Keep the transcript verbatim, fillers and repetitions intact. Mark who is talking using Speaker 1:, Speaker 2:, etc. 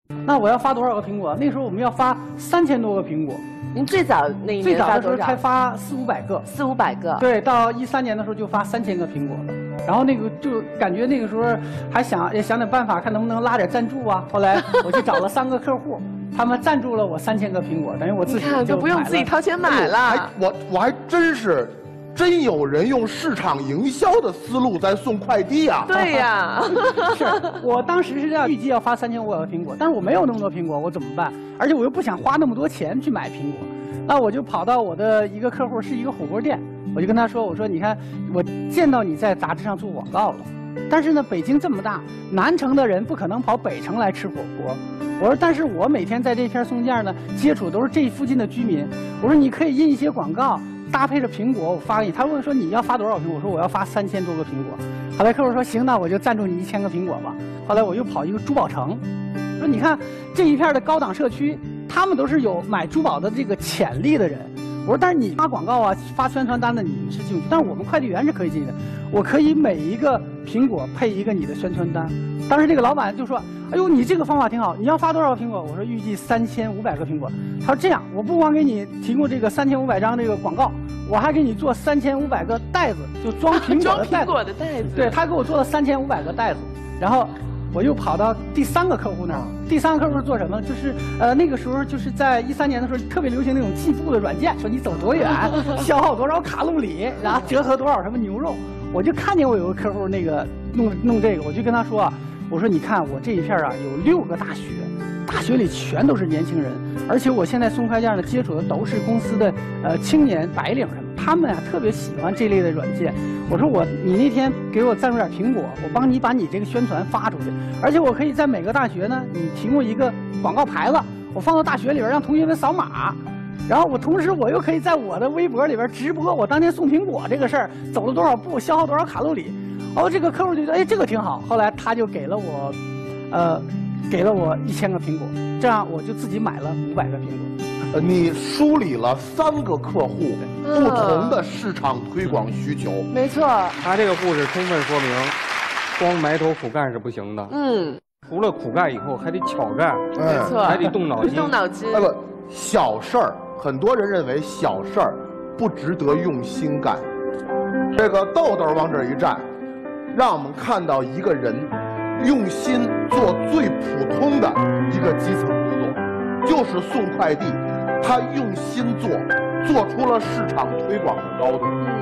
Speaker 1: 那我要发多少个苹果？那时候我们要发三千多个苹果。
Speaker 2: 您最早那一
Speaker 1: 最早的时候
Speaker 2: 年发多少？
Speaker 1: 才发四五百个，
Speaker 2: 四五百个。
Speaker 1: 对，到一三年的时候就发三千个苹果了。然后那个就感觉那个时候还想也想点办法，看能不能拉点赞助啊。后来我去找了三个客户，他们赞助了我三千个苹果，等于我自己
Speaker 2: 你看
Speaker 1: 就
Speaker 2: 就不用自己掏钱买了。
Speaker 3: 哎，我我还真是。真有人用市场营销的思路在送快递啊！
Speaker 2: 对呀，
Speaker 1: 是我当时是要预计要发三千五百个苹果，但是我没有那么多苹果，我怎么办？而且我又不想花那么多钱去买苹果，那我就跑到我的一个客户是一个火锅店，我就跟他说：“我说你看，我见到你在杂志上做广告了，但是呢，北京这么大，南城的人不可能跑北城来吃火锅。我说，但是我每天在这片松涧呢，接触都是这附近的居民。我说，你可以印一些广告。”搭配着苹果，我发给你。他问说你要发多少苹果？我说我要发三千多个苹果。后来客户说行，那我就赞助你一千个苹果吧。后来我又跑一个珠宝城，说你看这一片的高档社区，他们都是有买珠宝的这个潜力的人。我说但是你发广告啊，发宣传单的你是进不去，但是我们快递员是可以进的。我可以每一个苹果配一个你的宣传单。当时这个老板就说：“哎呦，你这个方法挺好，你要发多少个苹果？”我说预计三千五百个苹果。他说这样，我不光给你提供这个三千五百张这个广告，我还给你做三千五百个袋子，就装苹果的袋子。
Speaker 2: 装苹果的袋子。
Speaker 1: 对，他给我做了三千五百个袋子，然后我又跑到第三个客户那儿。第三个客户是做什么？就是呃那个时候就是在一三年的时候特别流行那种计步的软件，说你走多远，消耗多少卡路里，然后折合多少什么牛肉。我就看见我有个客户那个弄弄这个，我就跟他说啊。我说你看我这一片啊有六个大学，大学里全都是年轻人，而且我现在送快件呢接触的都是公司的呃青年白领什么，他们啊特别喜欢这类的软件。我说我你那天给我赞助点苹果，我帮你把你这个宣传发出去，而且我可以在每个大学呢你提供一个广告牌子，我放到大学里边让同学们扫码。然后我同时我又可以在我的微博里边直播我当天送苹果这个事儿，走了多少步，消耗多少卡路里。哦，这个客户就觉得哎，这个挺好。后来他就给了我，呃，给了我一千个苹果，这样我就自己买了五百个苹果。
Speaker 3: 呃，你梳理了三个客户不同的市场推广需求。
Speaker 2: 嗯、没错，
Speaker 4: 他这个故事充分说明，光埋头苦干是不行的。
Speaker 2: 嗯，
Speaker 4: 除了苦干以后，还得巧干，
Speaker 2: 没错，
Speaker 4: 还得动脑筋。
Speaker 2: 动脑筋。
Speaker 3: 哎不，小事儿，很多人认为小事儿不值得用心干。这个豆豆往这一站。让我们看到一个人用心做最普通的一个基层工作，就是送快递。他用心做，做出了市场推广的高度。